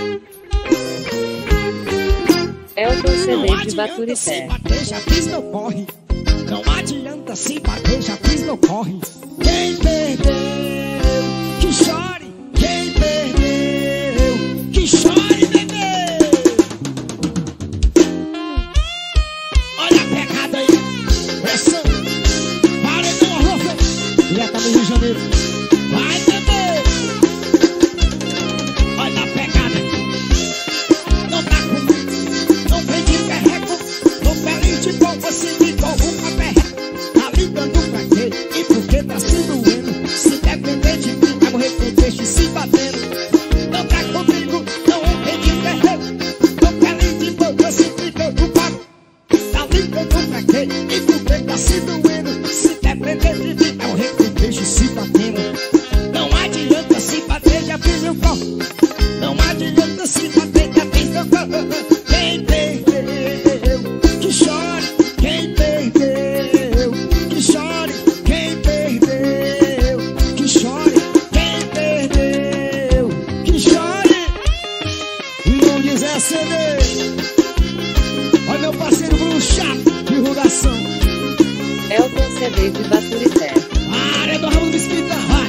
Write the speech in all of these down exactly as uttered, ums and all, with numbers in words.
Elton C D de Baturité. Já fiz meu corre. Não adianta se bater, já fiz meu corre. Quem perdeu, que chore. Quem perdeu, que chore, bebê. Olha a pegada aí. Pressão. Paredão, arrofa. Direto do Rio de Janeiro. Vai, bebê. Olha a pegada. Não tá comigo. Não vem de perreco. Não pele de bom, você me derruba perreco. Tá ligando pra quê? E por que tá se doendo? Se depender de mim, vai morrer com peixe se batendo. Não tá comigo, não vem de perreco. Não pele de bom, você me derruba. Tá ligando pra quê? E por que tá se doendo? Se depender de mim, vai morrer com peixe se batendo. Não adianta se bater, já fiz meu corpo. Não adianta se bater, já fiz meu corpo. Quem perdeu, que chore. Quem perdeu, que chore. Quem perdeu, que chore. Quem perdeu, que chore. E não dizer C D. Olha meu parceiro Bruno Chato, divulgação. Elton C D de Baturité. A área do ramo do escrita, vai.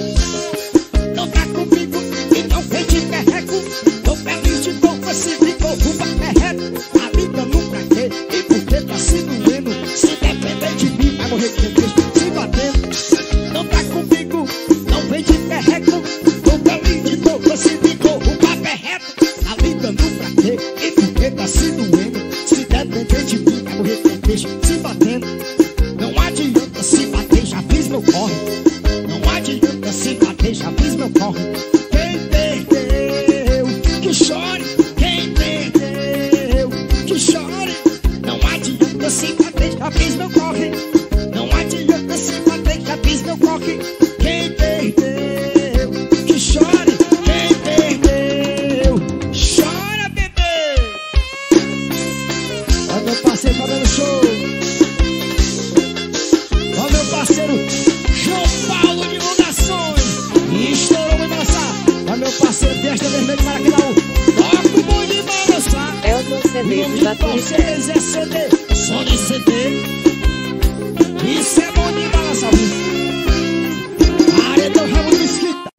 Não tá comigo e não vem de perreco. Tô feliz de bom, você me derruba perreco. Tá ligando pra quê? E por que tá se doendo? Se depender de mim, vai morrer com peixe se batendo. Não tá comigo, não vem de perreco. Tô feliz de bom, você me derruba perreco. Tá ligando pra quê? E por que tá se doendo? Se depender de mim, vai morrer com peixe se batendo. Não adianta se bater, já fiz meu corre. Não adianta se bater, já fiz meu corre. Quem perdeu, que chore. Quem perdeu, que chore. Não adianta se bater, já fiz meu corre. Não adianta se bater, já fiz meu corre. Quem perdeu, que chore. Quem perdeu, chora, bebê. Olha meu parceiro fazendo show. Olha meu parceiro João Paulo Divulgações. Estourou muito balançar. Olha meu parceiro Testa Vermelho de Maracanã. Toca o bom de balançar. Elton C D de Baturité. Vocês é C D, só de C D. Isso é bom de balançar. A área do ramo do escrita.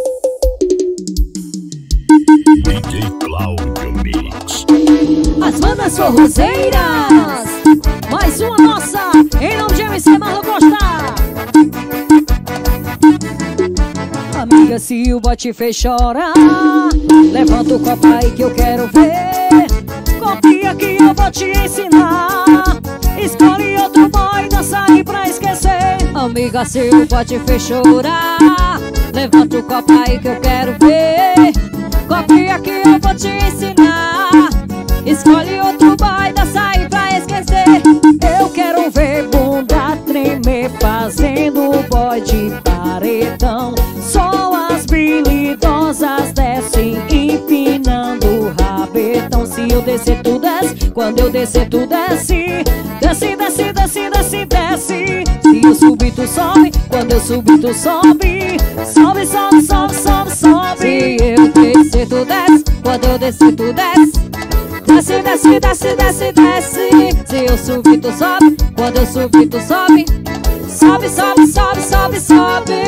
D J Cláudio Mix. As bandas forrozeiras. Mais uma nossa, em nome de M C Marlon Costa. Amiga, se o bote fez chorar, levanta o copo aí que eu quero ver. Copia que eu vou te ensinar. Escolhe outro boy, dança aí pra esquecer. Amiga, se o bote fez chorar, levanta o copo aí que eu quero ver. Copia que eu vou te ensinar. Escolhe outro boy, dança aí pra esquecer. Eu quero ver bunda tremer, fazendo o boy de paredão. Só as habilidosas descem, empinando o rabetão. Se eu descer, tu desce. Quando eu descer, tu desce. Desce, desce, desce, desce, desce. Se eu subir, tu sobe. Quando eu subir, tu sobe. Sobe, sobe, sobe, sobe, sobe. Se eu descer, tu desce. Quando eu descer, tu desce. Desce, desce, desce, desce, desce. Se eu subir, tu sobe. Quando eu subir, tu sobe. Sobe, sobe, sobe, sobe, sobe.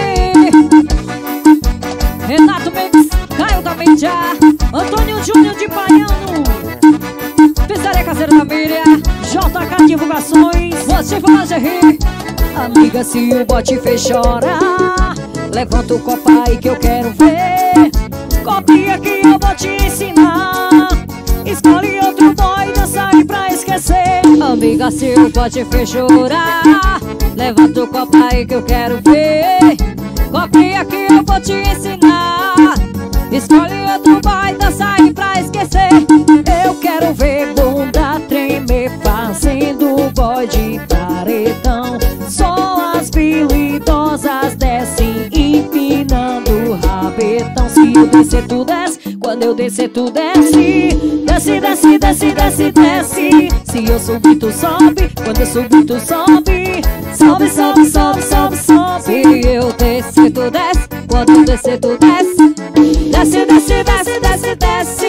Renato Mix, Caio da Mídia, Antônio Júnior de Baiano, Pizzaria Caseira da Mídia, J K Divulgações, você fala de rir. Amiga, se o bote fez chorar, levanta o copo aí que eu quero ver. Copia que eu vou te ensinar. Escolhe outro boy, dança aí pra esquecer. Amiga, se o bote fez chorar, levanta o copo aí que eu quero ver. Copia que eu vou te ensinar. Escolhe outro boy, dança aí pra esquecer. Eu quero ver bunda tremer, fazendo o boy de paredão. Só as habilidosas descem, empinando o rabetão. Se eu descer, tu desce. Quando eu descer, tu desce. Desce, desce, desce, desce, desce. Se eu subir, tu sobe. Quando eu subir, tu sobe. Sobe, sobe, sobe, sobe, sobe. Se eu descer, tu desce. Quando eu descer, tu desce. Desce, desce, desce, desce, desce.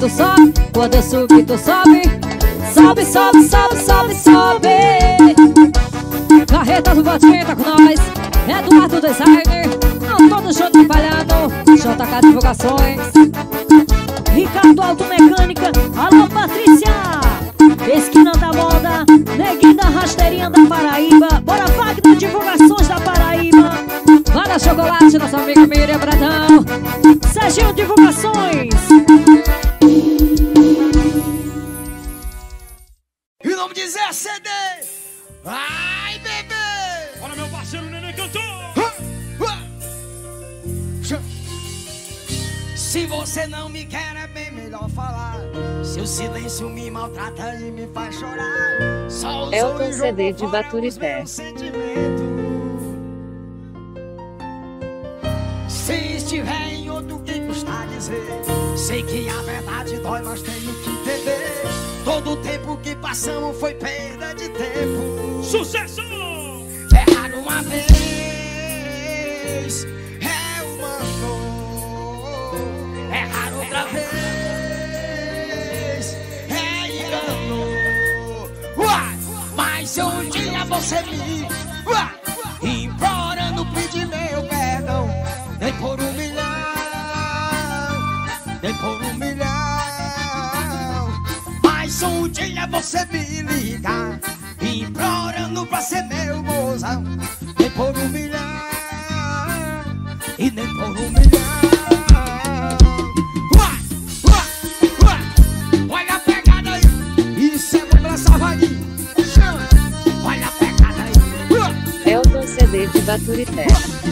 tu sobe. Quando eu subir, tu sobe. Sobe, sobe, sobe, sobe, sobe. Carreta do Botinho tá com nós. Eduardo Designer, Antônio Show Trabalhando, J K Divulgações, Ricardo Automecânica, alô Patrícia, Esquina da Moda, Neguinho da Rasteirinha da Paraíba, bora Wagner Divulgações da Paraíba, Para Chocolate, nossa amiga Miriam Bradão, Serginho Divulgações. E o nome de Zé C D. Ai, bebê! Olha meu parceiro Nenê cantou! Se você não me quer é bem melhor falar. Seu silêncio me maltrata e me faz chorar. Só Elton C D de Baturité. Se estiver em outro, que custa dizer? Sei que a verdade dói, mas tenho que entender. Todo o tempo que passamos foi perda de tempo. Sucesso! Errar uma vez é uma dor. Errar outra vez é engano. Uai, mas um dia você me uai, implorando, pedir meu perdão. Nem por um milhão, nem por um milhão. Mas um dia você me liga, implorando pra ser meu mozão. Nem por um milhão, e nem por um milhão. Uai, uai, uai. Olha a pegada aí. Isso é bom pra Salvadinho. Olha a pegada aí. Uai. Elton C D de Baturité.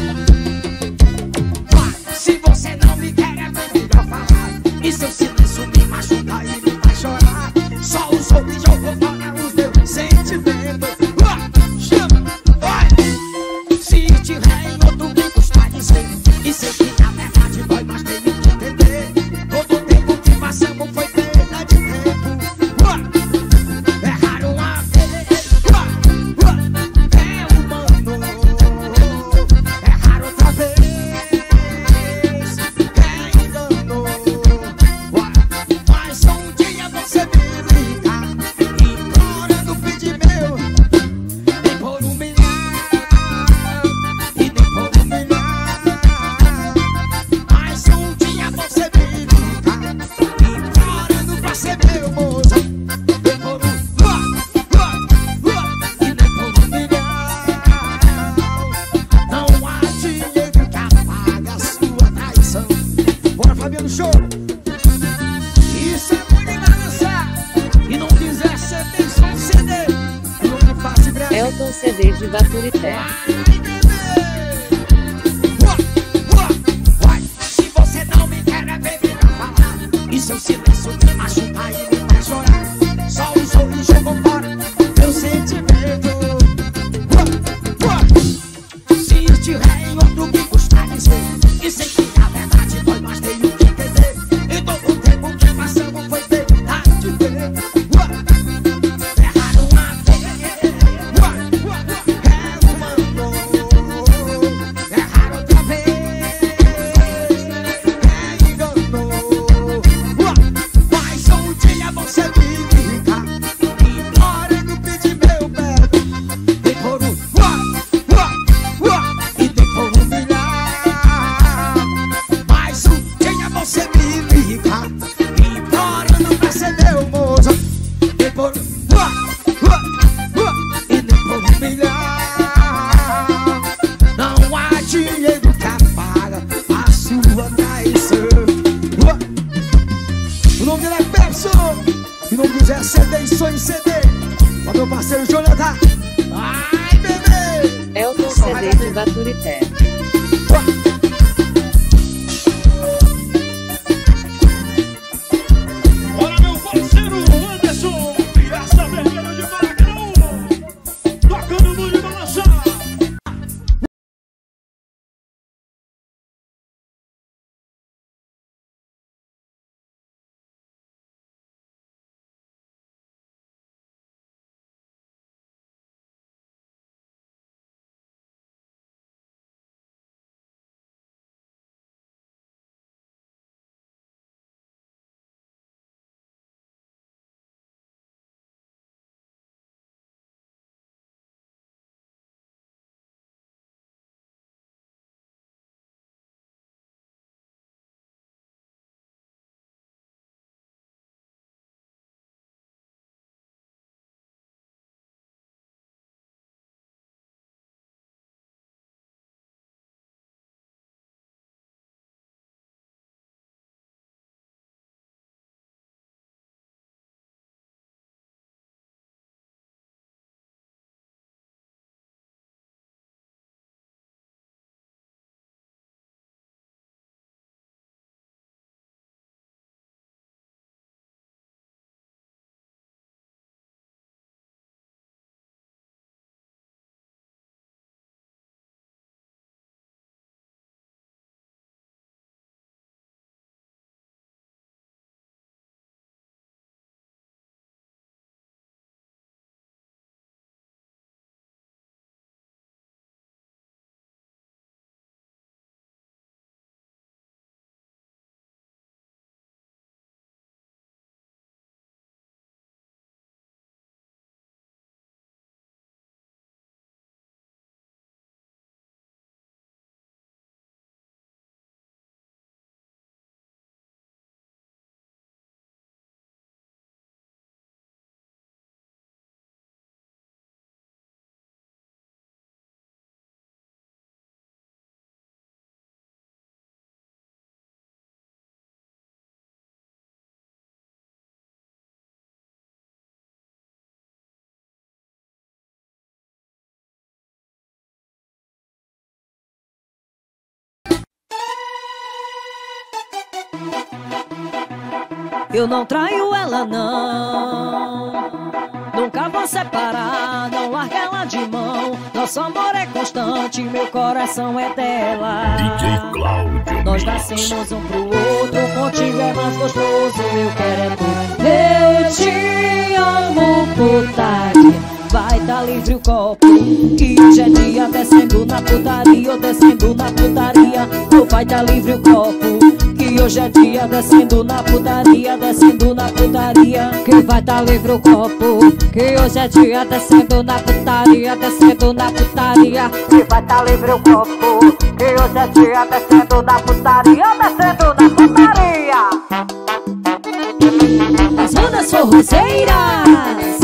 Se você não me quer é bem melhor falar. E seu silêncio me machuca e me faz chorar. Só os outros jogam fora os meus sentimentos. Uai, chama, vai. Se estiver em outro, que custa dizer? E sei que na verdade dói, mas tenho que entender. Todo o tempo que passamos foi perda de tempo. Uai, errar uma vez. Uai, uai, é humano. Errar outra vez é engano. Uai, mas um dia você me liga, implorando, pedir meu. Nem por um milhão, e nem por um milhão. Mas um dia você me liga, implorando pra ser meu moço. Nem por um, uá, uá, uá, e nem por um milhão. Não há dinheiro que apague a sua traição. Bora, Fabiano, show! Isso é muito de balançar. E não quiser ser bem só um C D. Não é fácil, Brasil. Elton C D de Baturité. Vai, bebê. Uá, uá, uai. Se você não me quer é bem melhor falar. E seu silêncio me machuca e me faz chorar. Só um sorriso jogou fora meu sentimento. Uá, uá. Se estiver em outro, que custa dizer? E sei que a verdade dói, mas tenho que entender. E todo o tempo que passamos foi perda de tempo. Uá, errar uma vez. Uá, uá, é humano. Errar outra vez é engano. Uá, mas um dia você me liga, implorando, pedir meu perdão. Nem por um, uá, uá, uá, e nem por um milhão. Mas um dia você me liga, implorando pra ser meu moço. Nem por um, uá, uá, uá, e nem por um milhão. Não há dinheiro que apaga a sua traição. Uá. O nome dele é Pepsi. Se não quiser C D, sou em C D. Ó, meu parceiro Jonathan. Ai, bebê. Elton C D de Baturité. Uá. Eu não traio ela não, nunca vou separar, não larga ela de mão. Nosso amor é constante, meu coração é dela. D J Cláudio Nós Mix. nascemos um pro outro, contigo é mais gostoso, eu quero é tu. Eu te amo, putaria. Vai tá livre o copo, que hoje é dia descendo na putaria, ou descendo na putaria. Ou vai tá livre o copo, que hoje é dia descendo na putaria, descendo na putaria. Que vai tá livre o copo, que hoje é dia descendo na putaria, descendo na putaria. Que vai tá livre o copo, que hoje é dia descendo na putaria, descendo na putaria. As ondas forrozeiras,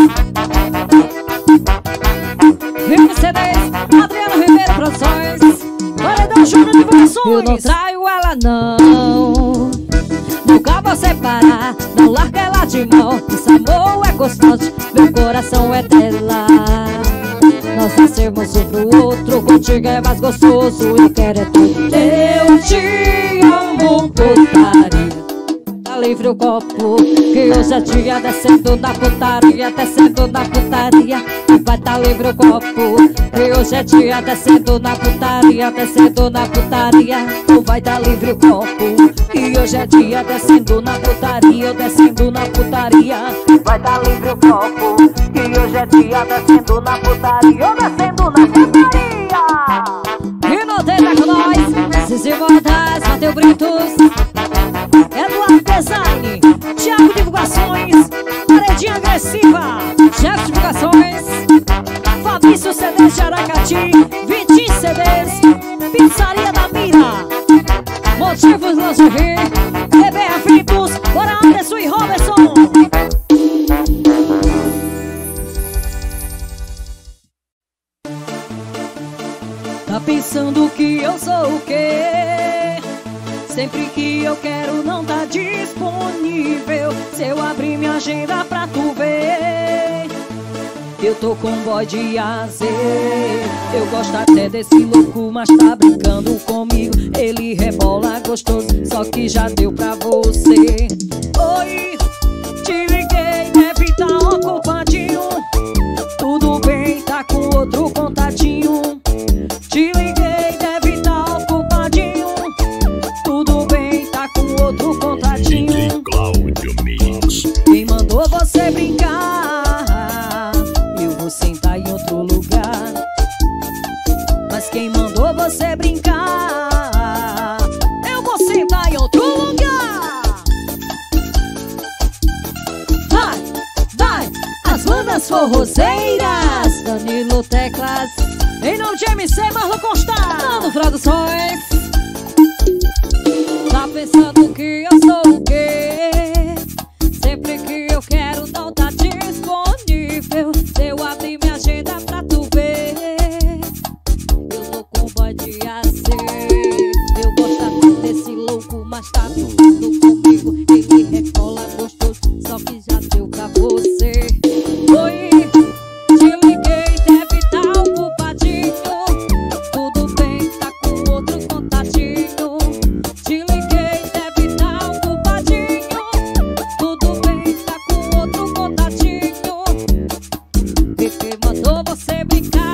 Rico C Ds, Adriano Ribeiro Produções, Paredão Júnior Divulgações. Eu não traio ela não, nunca vou separar, não larga ela de mão. Esse amor é constante, meu coração é dela. Nós nascemos um pro outro, contigo é mais gostoso, eu quero é tudo. Eu te amo, putaria. Tá livre o copo, que hoje é dia descendo na putaria, descendo na putaria. E vai tá livre o copo, que hoje é dia descendo na putaria, descendo na putaria. Ou vai tá livre o copo, que hoje é dia descendo na putaria, descendo na putaria. Vai tá livre o copo, que hoje é dia descendo na putaria, descendo na putaria. E não tem com nós, Zizi Modas, Mateu Britos, Eduardo Design, Thiago Divulgações, Paredinha Agressiva, Thiago Divulgações, Fabrício C Ds de Aracati, Vitinho C Ds, Pizzaria da Mira, Motivos Lingerie, B B Eventos, bora Anderson e Robertson. Tá pensando que eu sou o quê? Sempre que eu quero não tá disponível. Se eu abrir minha agenda pra tu ver, eu tô com boy de A a Z. Eu gosto até desse louco, mas tá brincando comigo. Ele rebola gostoso, só que já deu pra você. Oi, te liguei, deve tá ocupadinho. Tudo bem, tá com outro contatinho. Te liguei, deve tá ocupadinho. Tudo bem, tá com outro contatinho. D J Cláudio Mix. Quem mandou você brincar? Eu vou sentar em outro lugar. Mas quem mandou você brincar? Eu vou sentar em outro lugar. Vai, vai, as bandas forrozeiras. Danilo Teclas, em nome de M C Marlon Constantino Produções. Tá pensando que eu sou o quê? Sempre que eu quero não tá disponível. Se eu abrir minha agenda pra tu ver, eu tô com boy de A C. Eu gosto até desse louco, mas tá brincando comigo. Ele recola gostoso, só que já deu pra você. Oi, te liguei, deve tá ocupadinho. Tudo bem, tá com outro contatinho. Te liguei, deve tá ocupadinho. Tudo bem, tá com outro contatinho. E quem mandou você brincar?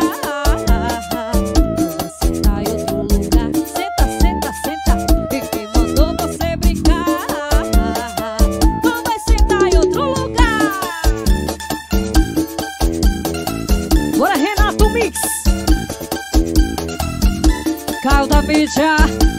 Vai sentar em outro lugar. Senta, senta, senta. E quem mandou você brincar? Vai sentar em outro lugar. Bora, Renato Mix. Caio da mídia.